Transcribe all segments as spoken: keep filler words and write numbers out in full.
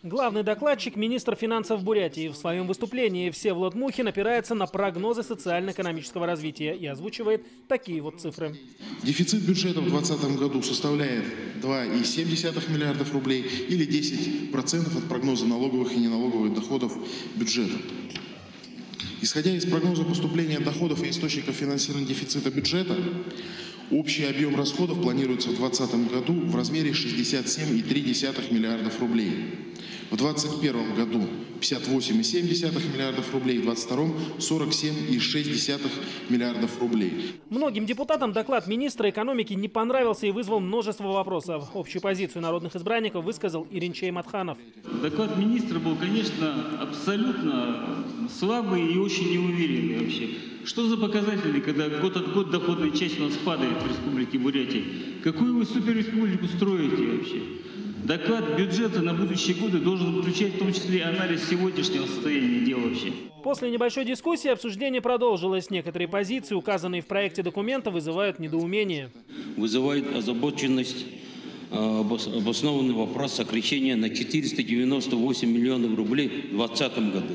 Главный докладчик – министр финансов Бурятии. В своем выступлении Всеволод Мухин опирается на прогнозы социально-экономического развития и озвучивает такие вот цифры. Дефицит бюджета в две тысячи двадцатом году составляет два и семь десятых миллиардов рублей или десять процентов от прогноза налоговых и неналоговых доходов бюджета. Исходя из прогноза поступления доходов и источников финансирования дефицита бюджета, общий объем расходов планируется в две тысячи двадцатом году в размере шестьдесят семь и три десятых миллиардов рублей. В две тысячи двадцать первом году пятьдесят восемь и семь десятых миллиардов рублей, в две тысячи двадцать втором сорок семь и шесть десятых миллиардов рублей. Многим депутатам доклад министра экономики не понравился и вызвал множество вопросов. Общую позицию народных избранников высказал Иринчей Матханов. Доклад министра был, конечно, абсолютно слабый и очень неуверенный вообще. Что за показатели, когда год от года доходная часть у нас падает в Республике Бурятия? Какую вы суперреспублику строите вообще? Доклад бюджета на будущие годы должен включать в том числе анализ сегодняшнего состояния дел вообще. После небольшой дискуссии обсуждение продолжилось. Некоторые позиции, указанные в проекте документа, вызывают недоумение. Вызывает озабоченность обоснованный вопрос сокращения на четыреста девяносто восемь миллионов рублей в две тысячи двадцатом году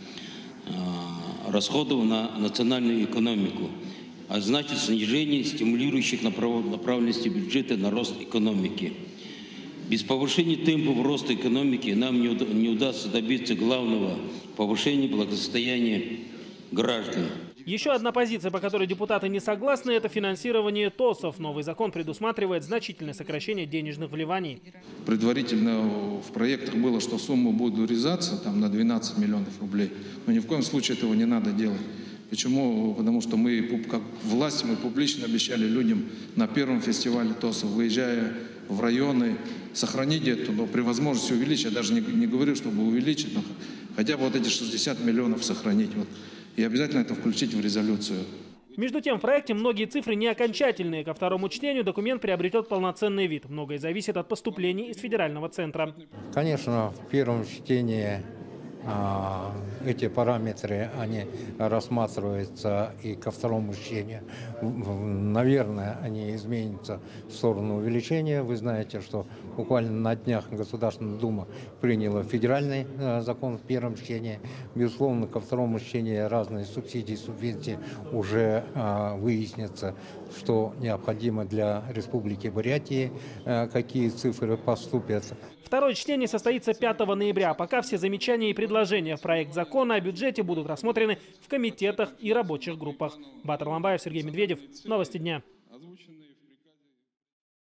расходов на национальную экономику, а значит снижение стимулирующих направленностей бюджета на рост экономики. Без повышения темпов роста экономики нам не удастся добиться главного – повышения благосостояния граждан. Еще одна позиция, по которой депутаты не согласны, это финансирование ТОСов. Новый закон предусматривает значительное сокращение денежных вливаний. Предварительно в проектах было, что сумма будет урезаться там, на двенадцать миллионов рублей. Но ни в коем случае этого не надо делать. Почему? Потому что мы, как власть, мы публично обещали людям на первом фестивале ТОСов, выезжая в районы, сохранить это, но при возможности увеличить. Я даже не, не говорю, чтобы увеличить, но хотя бы вот эти шестьдесят миллионов сохранить. Вот. И обязательно это включить в резолюцию. Между тем, в проекте многие цифры не окончательные. Ко второму чтению документ приобретет полноценный вид. Многое зависит от поступлений из федерального центра. Конечно, в первом чтении а, эти параметры они рассматриваются и ко второму чтению. Наверное, они изменятся в сторону увеличения. Вы знаете, что буквально на днях Государственная Дума приняла федеральный а, закон в первом чтении. Безусловно, ко второму чтению разные субсидии, субвенции уже а, выяснится, что необходимо для Республики Бурятии, а, какие цифры поступят. Второе чтение состоится пятого ноября. Пока все замечания и предложения в проект закона о бюджете будут рассмотрены в комитетах и рабочих группах. Батыр Ламбаев, Сергей Медведев. Новости дня.